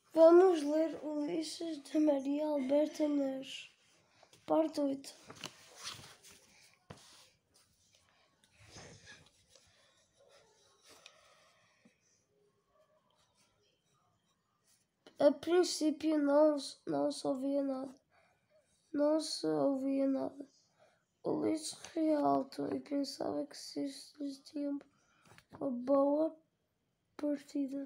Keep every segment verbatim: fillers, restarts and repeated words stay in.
Vamos ler Ulisses de Maria Alberta Neves, parte oito. A princípio não, não se ouvia nada. Não se ouvia nada. Ulisses ria alto e pensava que se lhes tinha uma boa partida.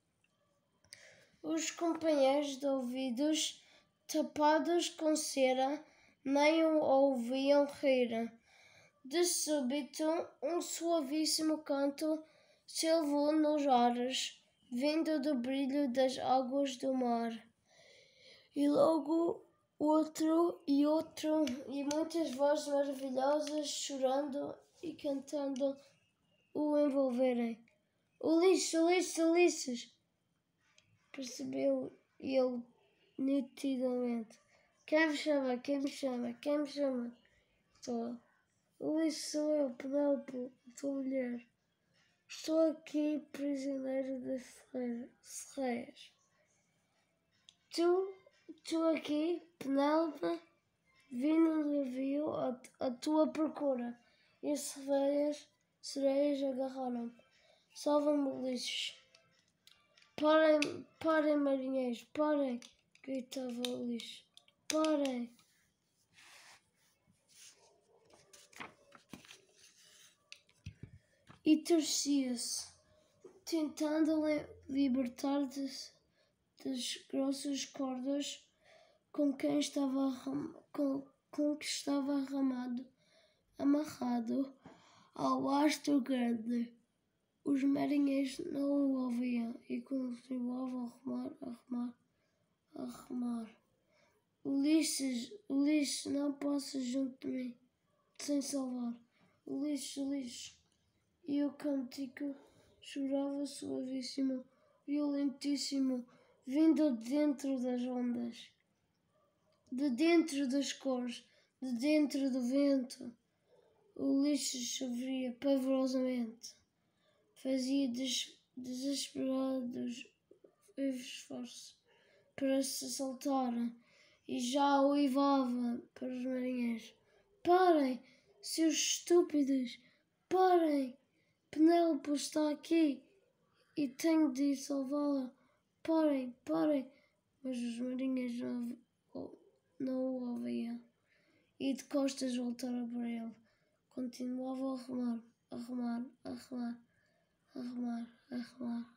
Os companheiros de ouvidos tapados com cera nem o ouviam rir. De súbito, um suavíssimo canto se elevou nos ares, vindo do brilho das águas do mar. E logo outro e outro, e muitas vozes maravilhosas, chorando e cantando, o envolverem. Ulisses, Ulisses, Ulisses! Percebeu ele nitidamente. Quem me chama? Quem me chama? Quem me chama? Estou. Ulisses, sou eu, Penélope, tua mulher. Estou aqui, prisioneiro das serreias. Tu, tu aqui, Penélope, vim no navio à, à tua procura. E as sereias, sereias agarraram-me. Salva-me, Ulisses. Parem, parem, marinheiros, parem, gritava Ulisses. Parem. E torcia-se, tentando libertar-se das grossas cordas com quem estava com, com que estava arramado, amarrado ao mastro grande. Os marinheiros não o ouviam e continuavam a remar, a remar, a remar. Ulisses, Ulisses, não passas junto de mim, sem salvar. Ulisses, Ulisses. E o cântico chorava suavíssimo, violentíssimo, vindo de dentro das ondas, de dentro das cores, de dentro do vento. Ulisses sofria pavorosamente, fazia des- desesperados esforços para se soltar e já uivava para os marinheiros. Parem, seus estúpidos, parem! Penélope está aqui e tenho de ir salvá-la. Parem, parem! Mas os marinheiros não, não o ouviam e de costas voltaram para ele. Continuavam a remar, a remar, a remar, a remar, a remar.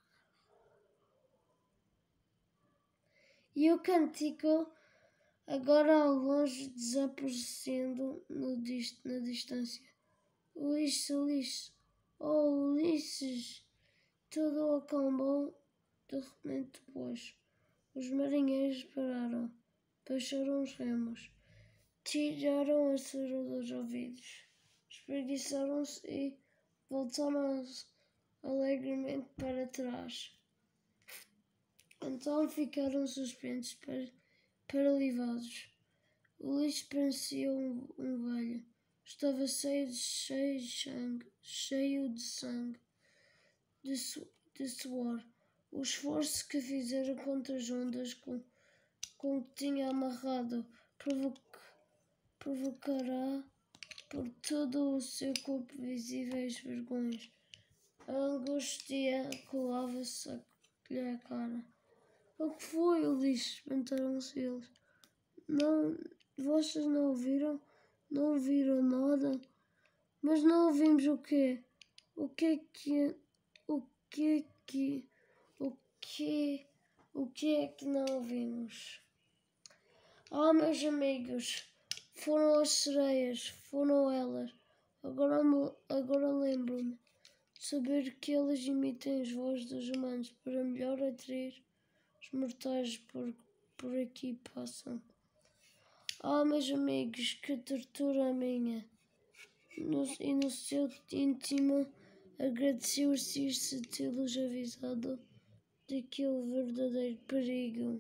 E o cântico, agora ao longe, desaparecendo no, na distância. Ulisses, Ulisses, oh Ulisses! Tudo acalmou de repente, pois. Os marinheiros pararam, baixaram os remos, tiraram a cera dos ouvidos, espreguiçaram-se e voltaram alegremente para trás. Então ficaram suspensos, paralisados. Ulisses parecia um, um velho. Estava cheio de, cheio de sangue, cheio de sangue, de, su, de suor. O esforço que fizera contra as ondas com, com que tinha amarrado provoc, provocará por todo o seu corpo visíveis vergonhas. A angústia colava-se à cara. O que foi, Ulisses? Perguntaram-se eles. Não, vocês não ouviram? Não ouviram nada? Mas não ouvimos o quê? O que é que... O que é que... O que... O que é que não ouvimos? Ah, meus amigos, foram as sereias, foram elas. Agora, agora lembro-me de saber que elas imitam as vozes dos humanos para melhor atrair os mortais por, por aqui passam. Ah, meus amigos, que tortura minha! No, e no seu íntimo agradeceu-se se tê-los avisado daquele verdadeiro perigo.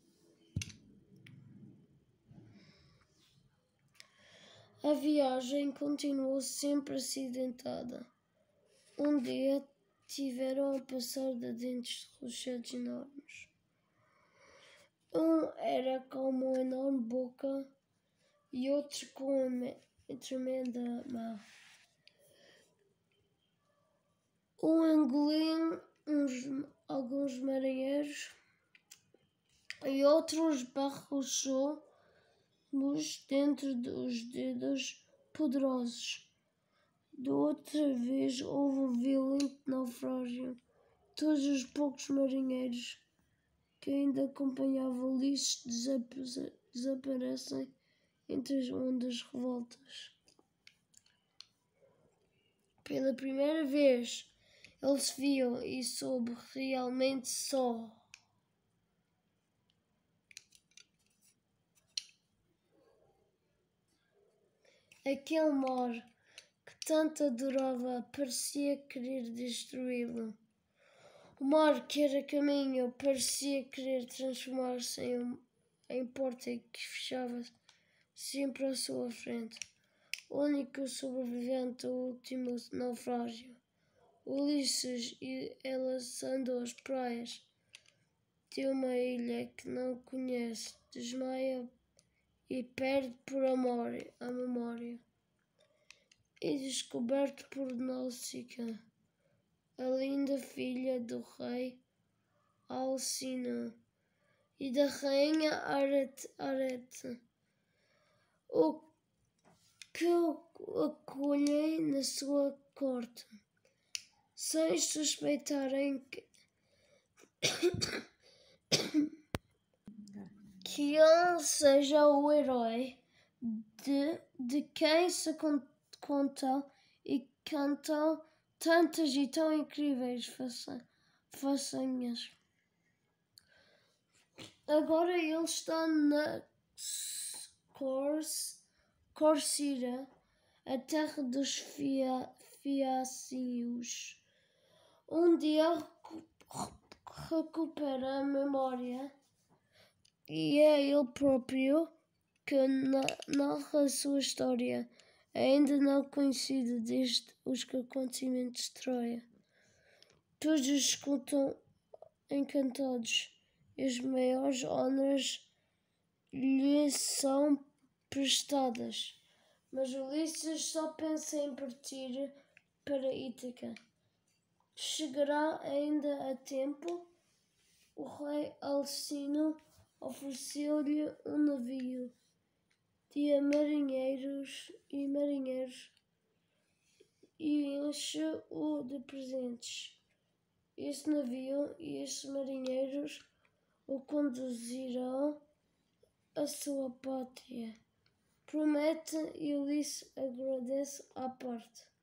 A viagem continuou sempre acidentada. Um dia tiveram a passar de dentes de rochedos enormes. Um era com uma enorme boca e outro com uma tremenda mão. Um engoliu uns, alguns marinheiros e outros barrochou-nos dentro dos dedos poderosos. De outra vez houve um violento naufrágio. Todos os poucos marinheiros que ainda acompanhavam Ulisses desaparecem entre as ondas revoltas. Pela primeira vez, eles viam e soube realmente só. Aquele mar que tanto adorava parecia querer destruí-lo. O mar que era caminho parecia querer transformar-se em, um, em porta que fechava sempre à sua frente. O único sobrevivente do último naufrágio, Ulisses, e lançando às praias de uma ilha que não conhece, desmaia e perde por amor a memória. E descoberto por Náusica, a linda filha do rei Alcino e da rainha Arete, Arete, o que o acolhem na sua corte, sem suspeitarem que, que ele seja o herói de, de quem se contam e cantam tantas e tão incríveis façanhas. Agora ele está na Corcira, a terra dos Fiácios. Um dia recupera a memória e é ele próprio que narra a sua história, ainda não conhecida desde os acontecimentos de Troia. Todos escutam encantados e as maiores honras lhe são prestadas, mas Ulisses só pensa em partir para Ítaca. Chegará ainda a tempo. O rei Alcino ofereceu-lhe um navio de marinheiros e marinheiros e enche-o de presentes. Esse navio e esses marinheiros o conduzirão à sua pátria. Promete e Ulisses agradece à parte.